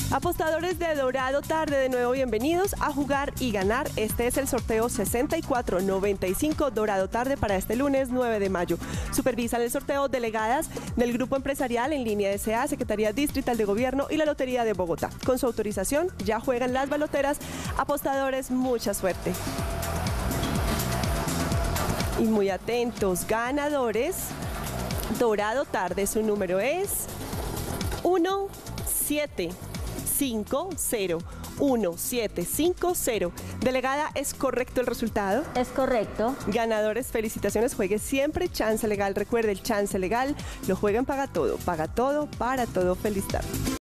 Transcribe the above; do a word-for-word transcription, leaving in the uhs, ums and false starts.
Apostadores de Dorado Tarde, de nuevo bienvenidos a Jugar y Ganar. Este es el sorteo sesenta y cuatro noventa y cinco Dorado Tarde para este lunes nueve de mayo. Supervisan el sorteo delegadas del Grupo Empresarial en línea de S A, Secretaría Distrital de Gobierno y la Lotería de Bogotá. Con su autorización ya juegan las baloteras. Apostadores, mucha suerte. Y muy atentos, ganadores. Dorado Tarde, su número es uno siete cinco cero. uno siete cinco cero. Delegada, ¿es correcto el resultado? Es correcto. Ganadores, felicitaciones. Juegue siempre Chance Legal. Recuerde, el Chance Legal lo juega en Paga Todo. Paga Todo para todo. Feliz tarde.